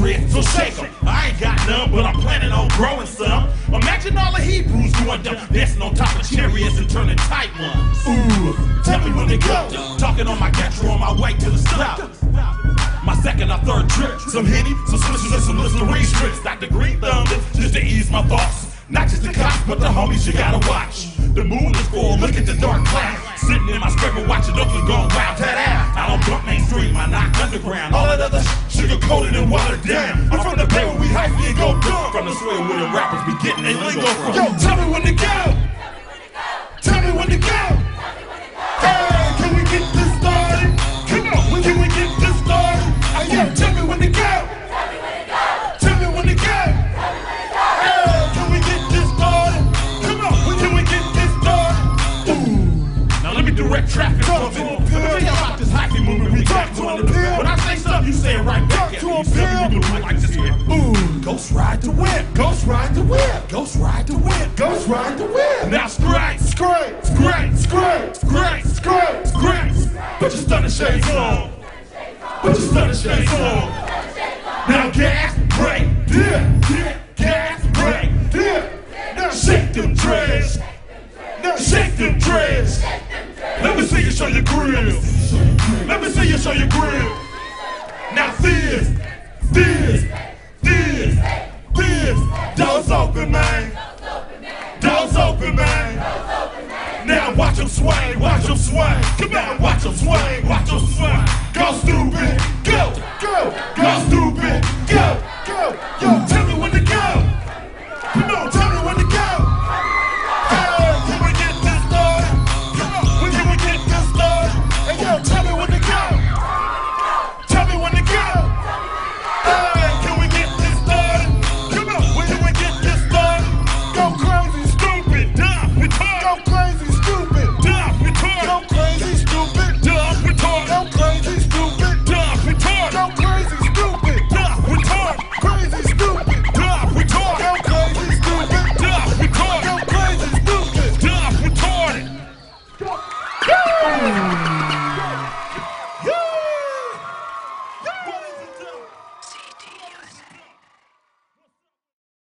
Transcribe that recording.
dread, so shake 'em. I ain't got none, but I'm planning on growing some. Imagine all the Hebrews going dumb, dancing on top of chariots and turning tight ones. Ooh, tell me when to go. Talking on my Getro on my way to the stop. My second or third trip, some Henny, some switches, and some Listerine strips. Dr. Green Thumb, just to ease my thoughts. Not just the cops, but the homies you gotta watch. The moon is full, look at the dark cloud. Sitting in my scraper watching Oakland going wild. I don't bump mainstream, I knock underground. All that other sugar coated and watered down. I'm from the bay where we hyphy and go dumb. From the sway where the rappers be getting their lingo from. Yo, tell me when to go. Tell me when to go. Hey, can we get this started? Come on, can we get this started? Yo, tell me when to go. Tell me when to go. Hey, can we get this started? Come on, can we get this started? Ooh. Now let me direct traffic from it. Let me tell you about this hyphy movement we got going. When I say something, you say it right back at me. You say we do it like this here. Ooh. Ghost ride the whip. Ghost ride the whip. Ghost ride the whip. Ghost ride the whip. Now scrape, scrape, scrape, scrape, scrape, scrape, scrape. Put your stunning shades on. Put your stunning shades on. Now gas, brake, dip, gas, brake, dip. Now shake them dreads. Now shake them dreads. Let me see you show your grills. Let me see you show your grill. Now this, this, this, this. Doors open, man. Doors open, man. Now watch them swing, watch them swing. Come on, watch them swing, watch them swing. Go through.